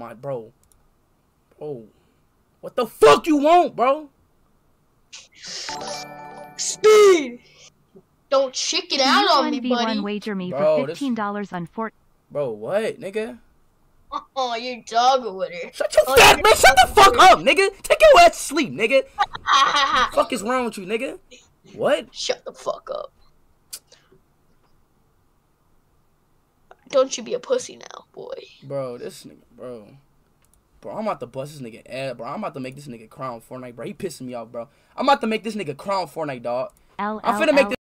my bro. Bro. What the fuck you want, bro? Speed! Don't chicken out on me, buddy. Wager me for $15 on Fort. Bro, what, nigga? Oh, you're dogging with her. Shut your fat man. Shut the fuck up, nigga. Take your ass to sleep, nigga. What the fuck is wrong with you, nigga? What? Shut the fuck up. Don't you be a pussy now, boy. Bro, this nigga, bro. Bro, I'm about to bust this nigga ass, bro. I'm about to make this nigga crown Fortnite, bro. He pissing me off, bro. I'm about to make this nigga crown Fortnite, dog. I'm finna make this